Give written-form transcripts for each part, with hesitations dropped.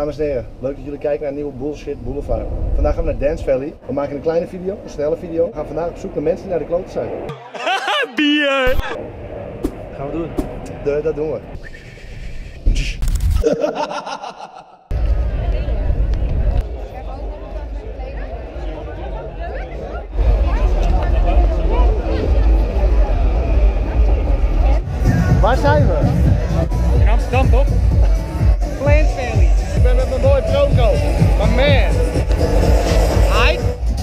dames en heren, leuk dat jullie kijken naar een nieuwe Bullshit Boulevard. Vandaag gaan we naar Dance Valley. We maken een kleine video, een snelle video. We gaan vandaag op zoek naar mensen die naar de kloten zijn. Bier! Gaan we doen? Dat doen we. Waar zijn we? In Amsterdam toch? Dance Valley. Ik ben met mijn boy Proco. My man. Hi.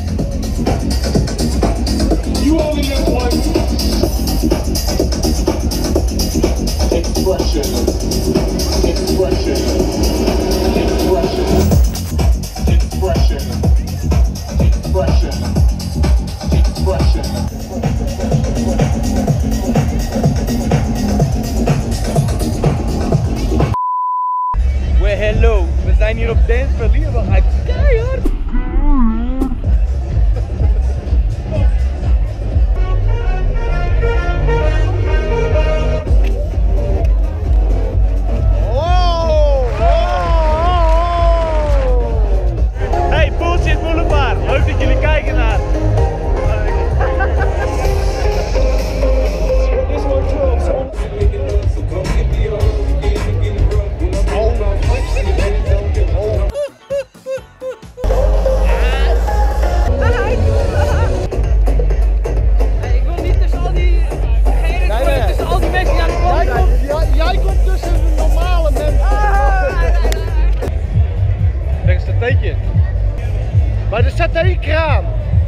You only get one expression. Expression. Expression. Expression. Expression. Expression. Well, hello. We zijn hier op Dance Valley. We gaan keihard. Hey, Bullshit Boulevard. Leuk dat jullie kijken naar. Jij komt tussen de normale mensen. Leg eens een teetje. Maar er staat één kraan.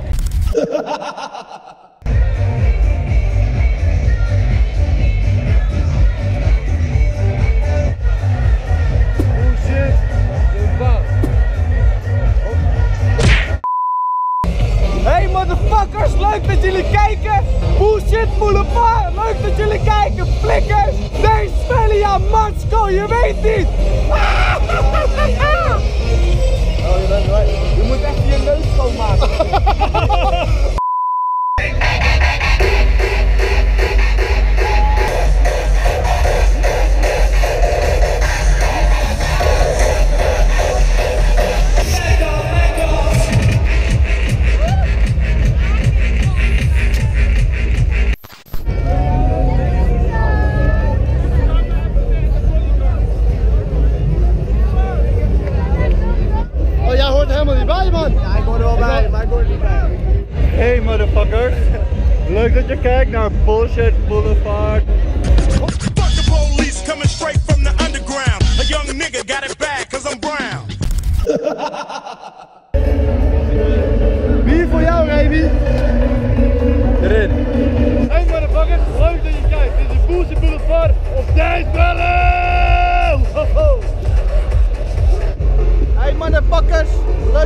Hey motherfuckers, leuk dat jullie kijken! Bullshit Boulevard, leuk dat jullie kijken! Flikkers! Dance Valley, ja Matsko, je weet niet! Oh, je moet echt je neus schoonmaken. Hey motherfuckers, leuk dat je kijkt naar Bullshit Boulevard. Fuck the police coming straight from the underground. A young nigga got it bad cause I'm brown. Bier voor jou, Remy. Erin. Hey motherfuckers, leuk dat je kijkt. Dit is Bullshit Boulevard op Dance Valley! Hey motherfuckers, leuk